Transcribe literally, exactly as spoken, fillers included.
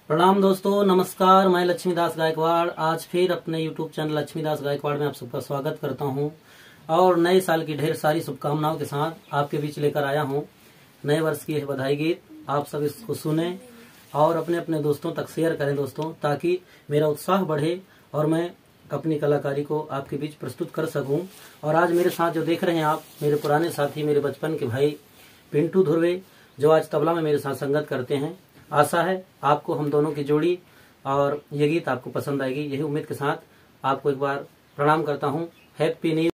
प्रणाम दोस्तों, नमस्कार। मैं लक्ष्मीदास गायकवाड़ आज फिर अपने यूट्यूब चैनल लक्ष्मीदास गायकवाड़ में आप सबका स्वागत करता हूं और नए साल की ढेर सारी शुभकामनाओं के साथ आपके बीच लेकर आया हूं नए वर्ष की बधाई गीत। आप सब इसको सुने और अपने अपने दोस्तों तक शेयर करें दोस्तों, ताकि मेरा उत्साह बढ़े और मैं अपनी कलाकारी को आपके बीच प्रस्तुत कर सकूं। और आज मेरे साथ जो देख रहे हैं आप, मेरे पुराने साथी, मेरे बचपन के भाई पिंटू धुर्वे, जो आज तबला में मेरे साथ संगत करते हैं। आशा है आपको हम दोनों की जोड़ी और ये गीत आपको पसंद आएगी। यही उम्मीद के साथ आपको एक बार प्रणाम करता हूँ। Happy new